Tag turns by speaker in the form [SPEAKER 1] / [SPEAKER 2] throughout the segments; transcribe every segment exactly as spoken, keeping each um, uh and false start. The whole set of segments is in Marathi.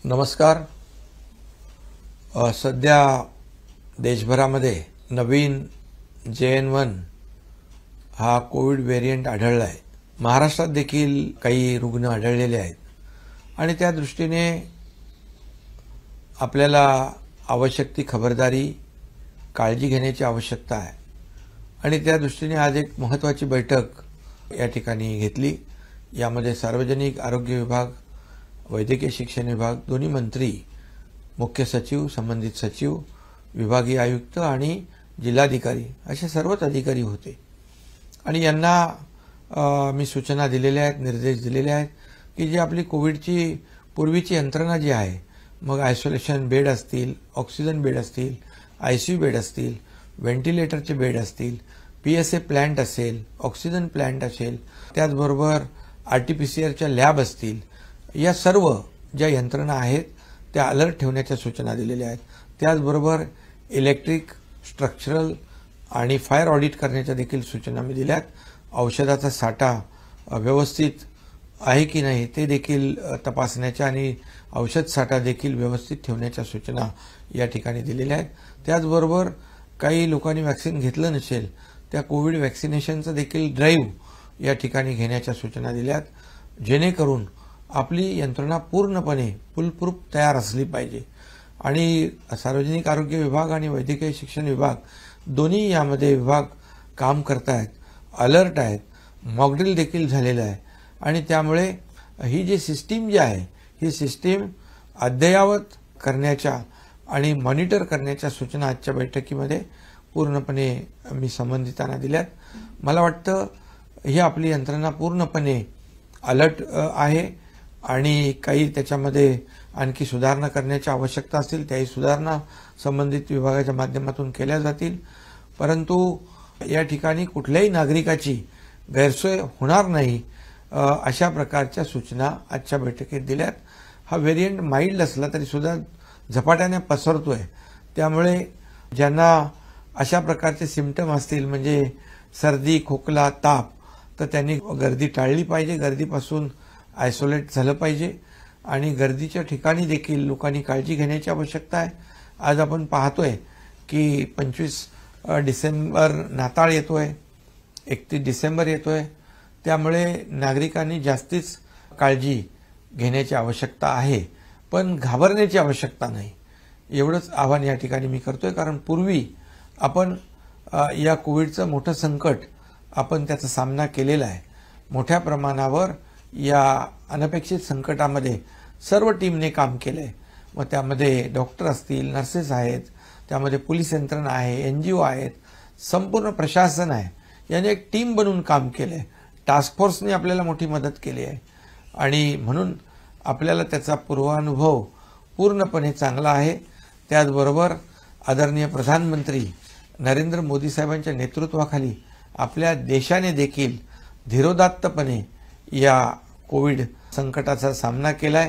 [SPEAKER 1] नमस्कार. सध्या देशभरामध्ये नवीन जे एन वन हा कोविड व्हेरियंट आढळला आहे. महाराष्ट्रात देखील काही रुग्ण आढळलेले आहेत आणि त्या दृष्टीने आपल्याला आवश्यक ती खबरदारी काळजी घेण्याची आवश्यकता आहे आणि त्या दृष्टीने आज एक महत्त्वाची बैठक या ठिकाणी घेतली. यामध्ये सार्वजनिक आरोग्य विभाग, वैद्यकीय शिक्षण विभाग, दोन्ही मंत्री, मुख्य सचिव, संबंधित सचिव, विभागीय आयुक्त आणि जिल्हाधिकारी असे सर्वच अधिकारी होते आणि यांना मी सूचना दिलेल्या आहेत, निर्देश दिलेले आहेत की जी आपली कोविडची पूर्वीची यंत्रणा जी आहे, मग आयसोलेशन बेड असतील, ऑक्सिजन बेड असतील, आयसीयू बेड असतील, व्हेंटिलेटरचे बेड असतील, पीएसए प्लांट असेल, ऑक्सिजन प्लांट असेल, त्याचबरोबर आरटीपीसीआरच्या लॅब असतील, या सर्व ज्या यंत्रणा आहेत त्या अलर्ट ठेवण्याच्या सूचना दिलेल्या आहेत. त्याचबरोबर इलेक्ट्रिक, स्ट्रक्चरल आणि फायर ऑडिट करण्याच्या देखील सूचना मी दिल्यात. औषधाचा साठा व्यवस्थित आहे की नाही ते देखील तपासण्याच्या आणि औषध साठा देखील व्यवस्थित ठेवण्याच्या सूचना या ठिकाणी दिलेल्या आहेत. त्याचबरोबर काही लोकांनी वॅक्सिन घेतलं नसेल त्या कोविड वॅक्सिनेशनचं देखील ड्राईव्ह या ठिकाणी घेण्याच्या सूचना दिल्यात, जेणेकरून आपली यंत्रणा पूर्णपणे फुलप्रूफ तयार असली पाहिजे. आणि सार्वजनिक आरोग्य विभाग आणि वैद्यकीय शिक्षण विभाग दोन्ही यामध्ये विभाग काम करत आहेत, अलर्ट आहेत, मॉकड्रिल देखील झालेलं आहे आणि त्यामुळे ही जी सिस्टीम जी आहे ही सिस्टीम अद्ययावत करण्याच्या आणि मॉनिटर करण्याच्या सूचना आजच्या बैठकीमध्ये पूर्णपणे मी संबंधितांना दिल्यात. मला वाटतं ही आपली यंत्रणा पूर्णपणे अलर्ट आहे आणि काही त्याच्यामध्ये आणखी सुधारणा करण्याची आवश्यकता असतील त्याही सुधारणा संबंधित विभागाच्या माध्यमातून केल्या जातील. परंतु या ठिकाणी कुठल्याही नागरिकाची गैरसोय होणार नाही अशा प्रकारच्या सूचना आजच्या बैठकीत दिल्यात. हा व्हेरियंट माइल्ड असला तरी सुद्धा झपाट्याने पसरतोय, त्यामुळे ज्यांना अशा प्रकारचे सिम्पटम असतील म्हणजे सर्दी, खोकला, ताप, तर त्यांनी गर्दी टाळली पाहिजे, गर्दीपासून आयसोलेट झालं पाहिजे आणि गर्दीच्या ठिकाणी देखील लोकांनी काळजी घेण्याची आवश्यकता आहे. आज आपण पाहतोय की पंचवीस डिसेंबर नाताळ येतोय, एकतीस डिसेंबर येतोय, त्यामुळे नागरिकांनी जास्तीच काळजी घेण्याची आवश्यकता आहे, पण घाबरण्याची आवश्यकता नाही. एवढंच आवाहन या ठिकाणी मी करतोय, कारण पूर्वी आपण या कोविडचं मोठं संकट आपण त्याचा सामना केलेला आहे. मोठ्या प्रमाणावर या अनपेक्षित संकटामध्ये सर्व टीमने काम केलंय. मग त्यामध्ये डॉक्टर असतील, नर्सेस आहेत, त्यामध्ये पोलीस यंत्रणा आहे, एनजीओ आहेत, संपूर्ण प्रशासन आहे. याने एक टीम बनवून काम केलंय. टास्क फोर्सने आपल्याला मोठी मदत केली आहे आणि म्हणून आपल्याला त्याचा पूर्वानुभव पूर्णपणे चांगला आहे. त्याचबरोबर आदरणीय प्रधानमंत्री नरेंद्र मोदी साहेबांच्या नेतृत्वाखाली आपल्या देशाने देखील धीरोदात्तपणे या कोविड संकटाचा सामना केलाय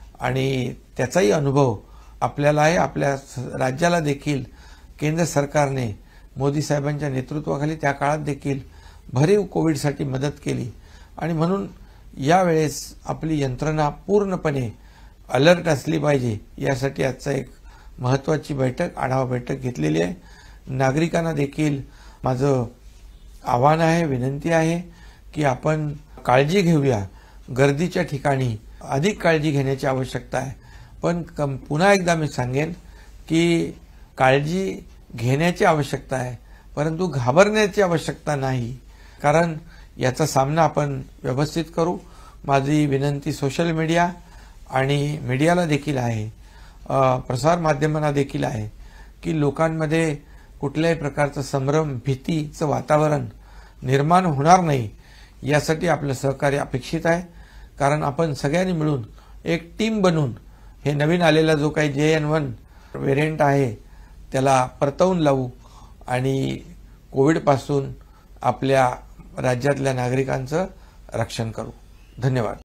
[SPEAKER 1] आणि त्याचाही अनुभव आपल्याला आहे. आपल्या राज्याला देखील केंद्र सरकारने मोदी साहेबांच्या नेतृत्वाखाली त्या काळात देखील भरीव कोविडसाठी मदत केली आणि म्हणून यावेळेस आपली यंत्रणा पूर्णपणे अलर्ट असली पाहिजे. यासाठी आजचा एक महत्त्वाची बैठक, आढावा बैठक घेतलेली आहे. नागरिकांना देखील माझं आव्हान आहे, विनंती आहे की आपण काळजी घेऊया. गर्दीच्या ठिकाणी अधिक काळजी घेण्याची आवश्यकता आहे, पण पुन्हा एकदा मी सांगेन की काळजी घेण्याची आवश्यकता आहे, परंतु घाबरण्याची आवश्यकता नाही, कारण याचा सामना आपण व्यवस्थित करू. माझी विनंती सोशल मीडिया आणि मीडियाला देखील आहे, प्रसार माध्यमांना देखील आहे की लोकांमध्ये कुठल्याही प्रकारचं संभ्रम, भीतीचं वातावरण निर्माण होणार नाही यासाठी आपलं सहकार्य अपेक्षित आहे. कारण आपण सगळ्यांनी मिळून एक टीम बनून हे नवीन आलेला जो काही जे एन वन व्हेरियंट आहे त्याला परतवून लावू आणि कोविडपासून आपल्या राज्यातल्या नागरिकांचं रक्षण करू. धन्यवाद.